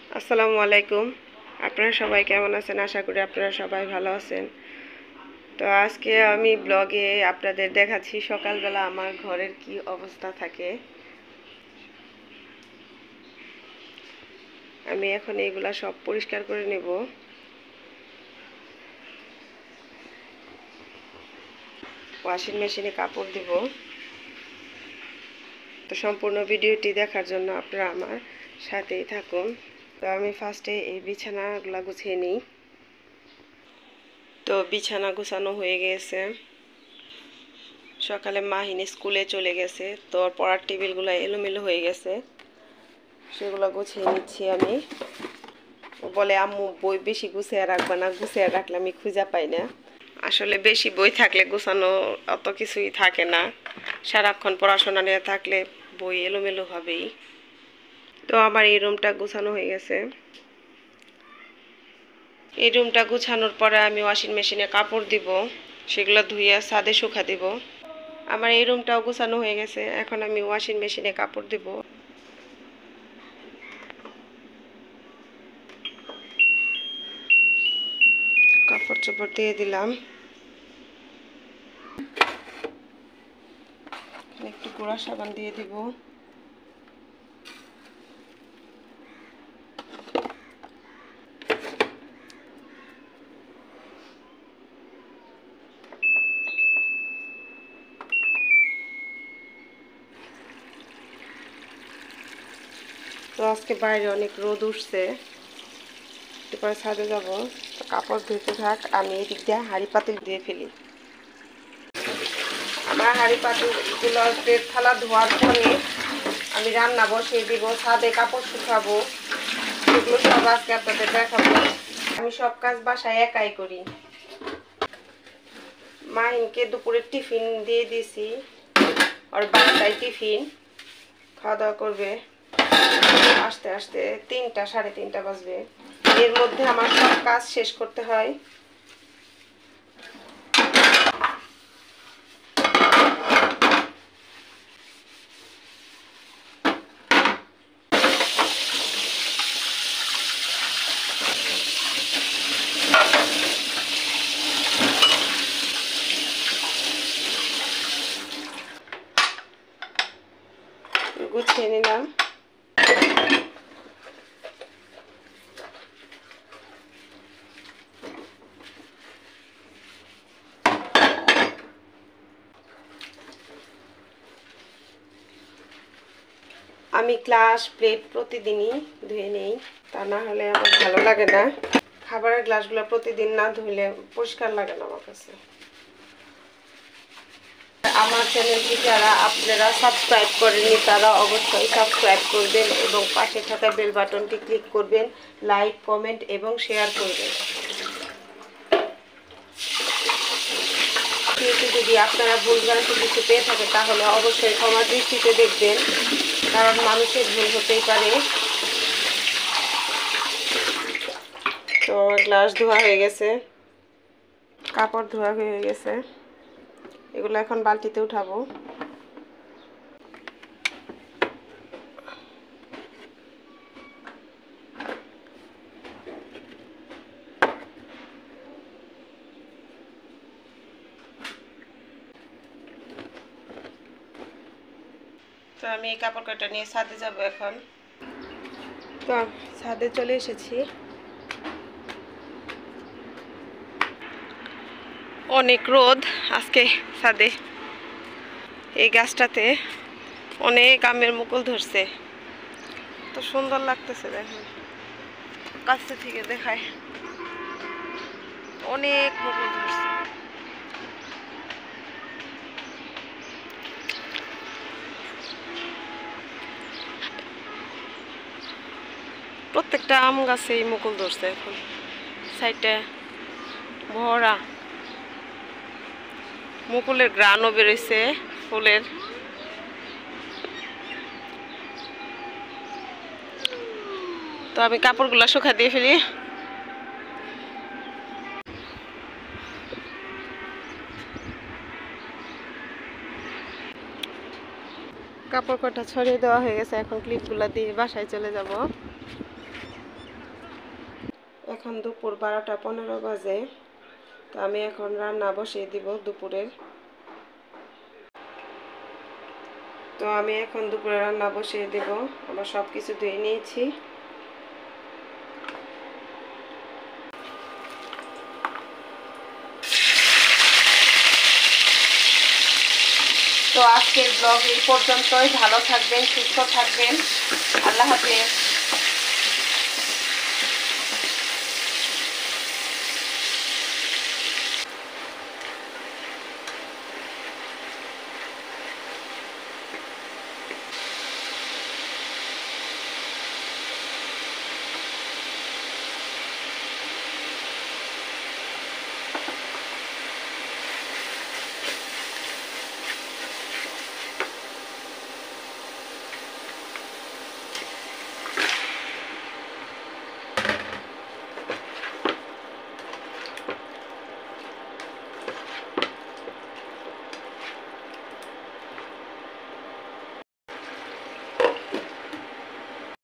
আসসালামু আলাইকুম। আপনারা সবাই কেমন আছেন? আশা করি আপনারা সবাই ভালো আছেন। তো আজকে আমি ব্লগে আপনাদের দেখাচ্ছি সকালবেলা আমার ঘরের কি অবস্থা থাকে। আমি এখন এগুলা সব পরিষ্কার করে নেব। ওয়াশিং মেশিনে কাপড় দিব। তো সম্পূর্ণ ভিডিওটি দেখার জন্য আপনারা আমার সাথেই থাকুন। তো আমি ফার্স্টে এই বিছানাগুলো গুছিয়ে নিই। তো বিছানা গুছানো হয়ে গেছে। সকালে মাহিনী স্কুলে চলে গেছে, তো পড়ার টেবিলগুলো এলোমেলো হয়ে গেছে, সেগুলো গুছিয়ে নিচ্ছি আমি। বলে আম্মু বই বেশি গুছিয়ে রাখবা না, গুছিয়ে রাখলে আমি খুঁজে পাই না। আসলে বেশি বই থাকলে গোছানো অত কিছুই থাকে না। সারাক্ষণ পড়াশোনা নিয়ে থাকলে বই এলোমেলো হবেই। তো আমার এই রুমটা গুছানো হয়ে গেছে। এই রুমটা গুছানোর পরে আমি ওয়াশিং মেশিনে কাপড় দিব, সেগুলো ধুয়ে ছাদে শুকা দিব। আমার এই রুমটাও গুছানো হয়ে গেছে। এখন আমি ওয়াশিং মেশিনে কাপড় দিব। কাপড় চোপড় দিয়ে দিলাম। একটু গুঁড়া সাবান দিয়ে দিব। তো আজকে বাইরে অনেক রোদ উঠছে, এরপরে ছাদে যাব। তো কাপড় ধুতে থাক, আমি এদিক দিয়ে হাঁড়ি পাতিল দিয়ে ফেলি। আমার হাঁড়ি পাতিলগুলো প্লেট থালা ধোয়ার পরে আমি রান্না বসিয়ে দিব, ছাদে কাপড় শুকাবো, সেগুলো সব আজকে আপনাদের দেখাবো। আমি সব কাজ বাসায় একাই করি। মাহিনকে দুপুরে টিফিন দিয়ে দিয়েছি, আর বাসায় টিফিন খাওয়া দাওয়া করবে। আস্তে আস্তে 3টা সাড়ে 3টা বাজবে। এর মধ্যে আমার সব কাজ শেষ করতে হয়। গুছিয়ে নিলাম। আমি গ্লাস প্লেট প্রতিদিনই ধুয়ে নেই, তা না হলে আমার ভালো লাগে না। খাবারের গ্লাসগুলো প্রতিদিন না ধুইলে পরিষ্কার লাগে না আমার কাছে। আমার চ্যানেলটি যারা আপনারা সাবস্ক্রাইব করেননি তারা অবশ্যই সাবস্ক্রাইব করবেন এবং পাশে থাকা বেল বাটনটি ক্লিক করবেন, লাইক কমেন্ট এবং শেয়ার করবেন। যদি আপনারা ভুলভ্রান্তি কিছু পেয়ে থাকে তাহলে অবশ্যই ক্ষমা দৃষ্টিতে দেখবেন, কারণ মানুষের ভুল হতেই পারে। তো গ্লাস ধোয়া হয়ে গেছে, কাপড় ধোয়া হয়ে গেছে, এগুলো এখন বালতিতে উঠাবো। তো আমি এই কাপড় কটা নিয়ে ছাদে যাব এখন। তো ছাদে চলে এসেছি। অনেক রোদ আজকে ছাদে। এই গাছটাতে অনেক আমের মুকুল ধরছে, তো সুন্দর লাগতেছে। দেখেন, কাছে থেকে দেখায়, অনেক মুকুল ধরছে। প্রত্যেকটা আম গাছে এই মুকুল ধরছে। এখন সাইডটা ভরা মুকুলের গ্রানও বেরোইছে ফুলের। তো আমি কাপড়গুলো শুকা দিয়ে ফেলি। কাপড় কটা ছড়িয়ে দেওয়া হয়ে গেছে, এখন ক্লিপগুলো দিয়ে বাসায় চলে যাব। এখন দুপুর 12টা 15 বাজে। তো আমি এখন রান্না বসিয়ে দিব দুপুরের। তো আমি এখন দুপুরে রান্না বসিয়ে দেব। আমার সব কিছু ধুয়ে নিয়েছি। তো আজকের ব্লগ এই পর্যন্তই। ভালো থাকবেন, সুস্থ থাকবেন। আল্লাহ হাফেজ।